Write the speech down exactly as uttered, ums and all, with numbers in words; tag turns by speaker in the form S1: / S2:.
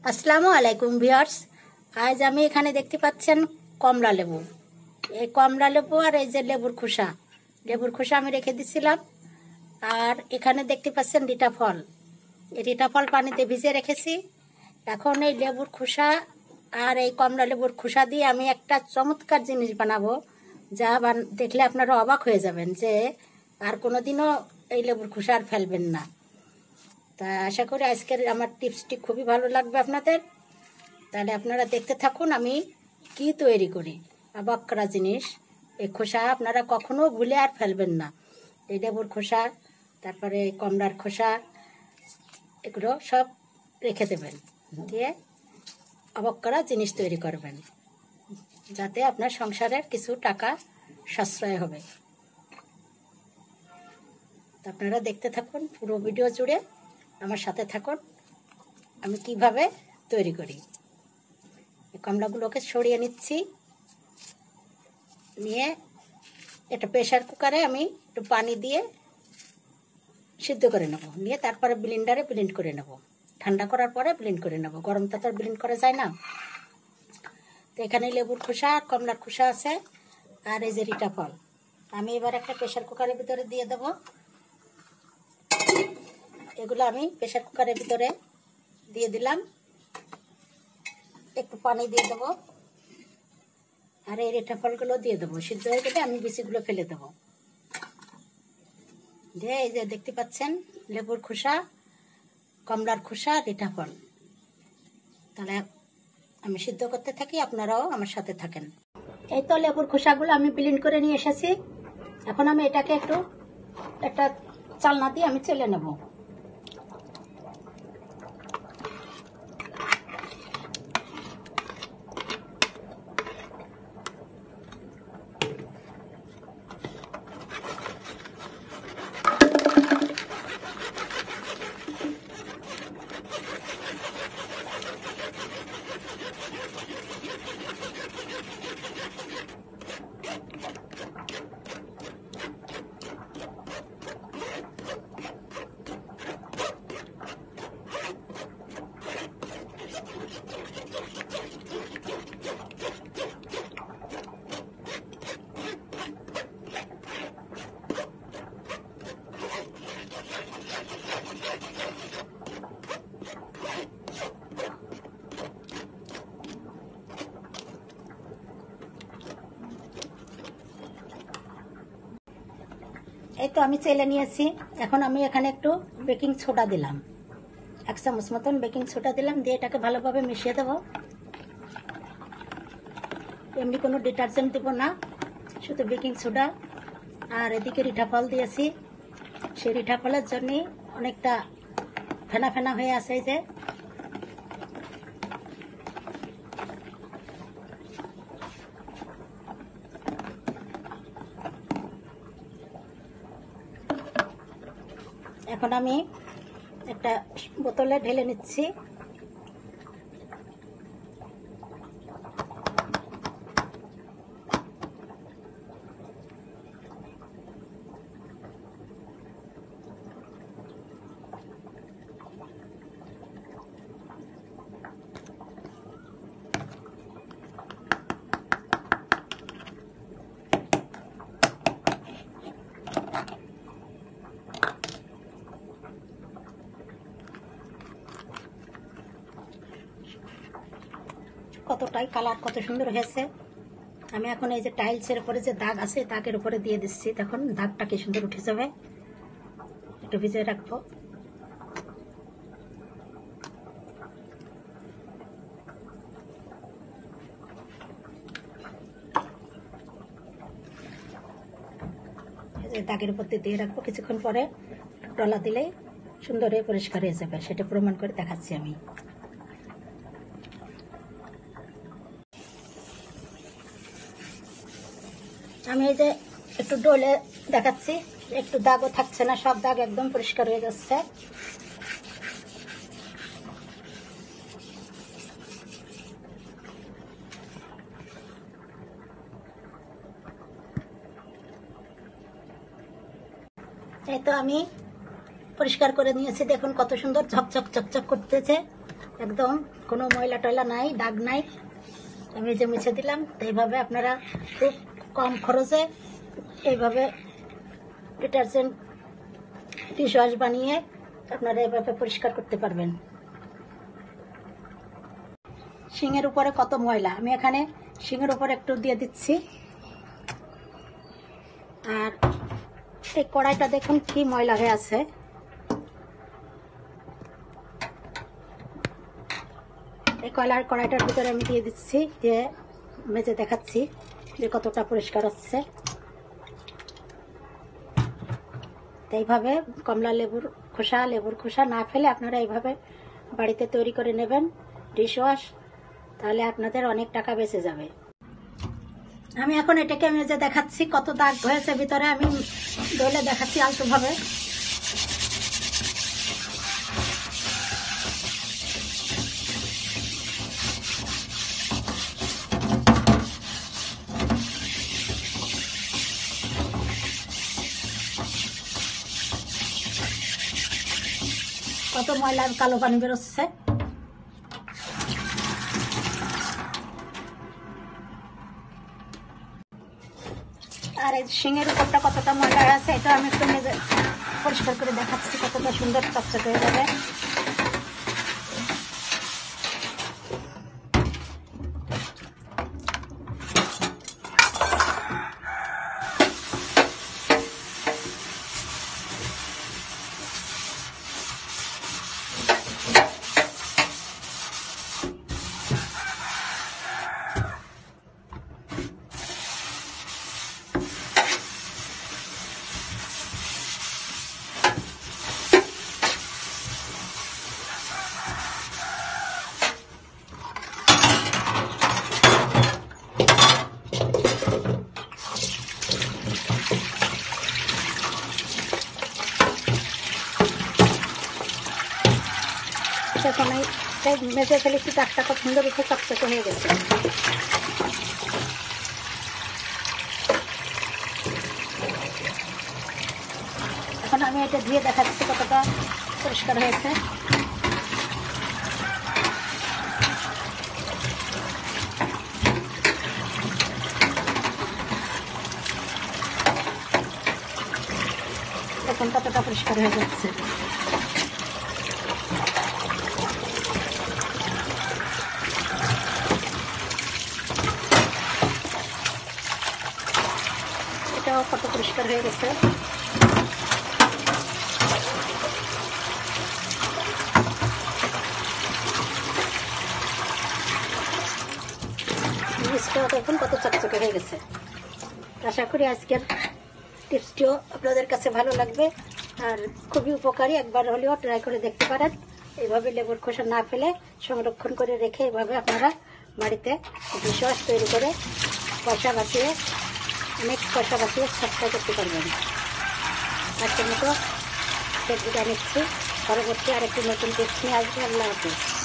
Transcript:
S1: আসসালামু আলাইকুম ভিউয়ার্স। আজ আমি এখানে দেখতে পাচ্ছেন কমলা লেবু। এই কমলা লেবু আর এই যে লেবুর খোসা, লেবুর খোসা আমি রেখে দিছিলাম। আর এখানে দেখতে পাচ্ছেন রিটা ফল, এই রিটা ফল পানিতে ভিজিয়ে রেখেছি। এখন এই লেবুর খোসা আর এই কমলা লেবুর খোসা দিয়ে আমি একটা চমৎকার জিনিস বানাবো, যা দেখলে আপনারা অবাক হয়ে যাবেন যে আর কোনোদিনও এই লেবুর খোসা আর ফেলবেন না। তা আশা করি আজকের আমার টিপসটি খুবই ভালো লাগবে আপনাদের। তাহলে আপনারা দেখতে থাকুন আমি কি তৈরি করি। অবাক করা জিনিস, এই খোসা আপনারা কখনো ভুলে আর ফেলবেন না। এই লেবুর খোসা, তারপরে এই কমলার খোসা, এগুলো সব রেখে দেবেন, দিয়ে অবাক করা জিনিস তৈরি করবেন, যাতে আপনার সংসারের কিছু টাকা সাশ্রয় হবে। আপনারা দেখতে থাকুন, পুরো ভিডিও জুড়ে আমার সাথে থাকুন আমি কিভাবে তৈরি করি। এই কমলাগুলোকে সরিয়ে নিচ্ছি, নিয়ে একটা প্রেসার কুকারে আমি একটু পানি দিয়ে সিদ্ধ করে নেব, নিয়ে তারপরে ব্লেন্ডারে ব্লেন্ড করে নেব। ঠান্ডা করার পরে ব্লেন্ড করে নেব, গরম তো আর ব্লেন্ড করা যায় না। তো এখানে লেবুর খোসা আর কমলার খোসা আছে, আর এই যে রিটা ফল আমি এবার একটা প্রেসার কুকারের ভিতরে দিয়ে দেব। এগুলো আমি প্রেসার কুকারের ভিতরে দিয়ে দিলাম, একটু পানি দিয়ে দেবো, আর এই রিটা ফলগুলো দিয়ে দেবো। সিদ্ধ হয়ে গেলে আমি বিচিগুলো ফেলে দেবো। দিয়ে এই যে দেখতে পাচ্ছেন লেবুর খোসা, কমলার খোসা, রিটা ফল। তাহলে আমি সিদ্ধ করতে থাকি, আপনারাও আমার সাথে থাকেন। এই তো লেবুর খোসাগুলো আমি ব্লেন্ড করে নিয়ে এসেছি। এখন আমি এটাকে একটু একটা চালনা দিয়ে আমি চেলে নেব। এই তো আমি চেলে নিয়েছি। এখন আমি এখানে একটু বেকিং সোডা দিলাম, এক চামচ মতন বেকিং সোডা দিলাম, দিয়ে এটাকে ভালোভাবে মিশিয়ে দেবো। এমনি কোনো ডিটারজেন্ট দেব না, শুধু বেকিং সোডা। আর এদিকে রিঠা ফল দিয়েছি, সেই রিঠা ফলের জন্যে অনেকটা ফেনা ফেনা হয়ে আছে। যে এখন আমি একটা বোতলে ঢেলে নিচ্ছি। কতটাই কালার কত সুন্দর হয়েছে। আমি এখন এই যে টাইলসের উপরে যে দাগ আছে, দাগের উপরে দিয়ে দিচ্ছি। তখন দাগটা কি সুন্দর উঠে যাবে। একটু ভিজিয়ে রাখবো। দাগের উপর দিয়ে রাখবো, কিছুক্ষণ পরে ডলা দিলেই সুন্দর হয়ে পরিষ্কার হয়ে যাবে। সেটা প্রমাণ করে দেখাচ্ছি আমি। আমি এই যে একটু ডলে দেখাচ্ছি, একটু দাগও থাকছে না, সব দাগ একদম পরিষ্কার হয়ে যাচ্ছে। এই তো আমি পরিষ্কার করে নিয়েছি, দেখুন কত সুন্দর ঝকঝক চকচক করতেছে। একদম কোনো ময়লা টয়লা নাই, দাগ নাই। আমি যে মুছে দিলাম। তো এইভাবে আপনারা খুব কম খরচে এইভাবে ডিটারজেন্ট ডিশ ওয়াশ বানিয়ে আপনারা এইভাবে পরিষ্কার করতে পারবেন। শিঙের উপরে কত ময়লা, আমি এখানে শিঙের উপরে একটু দিয়ে দিচ্ছি। আর এই কড়াইটা দেখুন কি ময়লা হয়ে আছে। এই কয়লার কড়াইটার ভিতরে আমি দিয়ে দিচ্ছি, দিয়ে মেজে দেখাচ্ছি যে কতটা পরিষ্কার হচ্ছে। এইভাবে কমলা লেবুর খোসা লেবুর খোসা না ফেলে আপনারা এইভাবে বাড়িতে তৈরি করে নেবেন ডিশ ওয়াশ, তাহলে আপনাদের অনেক টাকা বেঁচে যাবে। আমি এখন এটাকে মেজে দেখাচ্ছি কত দাগ হয়েছে ভিতরে। আমি ডলে দেখাচ্ছি আলতোভাবে। কত ময়লা কালো পানি বেরোচ্ছে। আর এই শিঙের উপরটা কতটা ময়লা আছে এটা আমি একটু মেজে পরিষ্কার করে দেখাচ্ছি, কতটা সুন্দর চকচকে হয়ে যাবে। এখন মেজে ফেলেছি, দাগটা খুব সুন্দর উপরে চকচকে হয়ে গেছে। এখন আমি এটা ধুয়ে দেখাচ্ছি কতটা পরিষ্কার হয়েছে। এখন কতটা পরিষ্কার হয়ে যাচ্ছে। এটাও কত পরিষ্কার হয়ে গেছে। দেখুন কত চকচকে হয়ে গেছে। আশা করি আজকের টিপসটিও আপনাদের কাছে ভালো লাগবে আর খুবই উপকারী। একবার হলেও ট্রাই করে দেখতে পারেন। এইভাবে লেবুর খোসা না ফেলে সংরক্ষণ করে রেখে এইভাবে আপনারা বাড়িতে ডিশ ওয়াশ তৈরি করে পয়সা বাঁচিয়ে অনেক পয়সা বাঁচিয়ে খরচা করতে পারবেন। আজকের মতো বিদায় নিচ্ছি। পরবর্তী আরেকটি নতুন টিপস নিয়ে আসবে। আল্লাহ হাফেজ।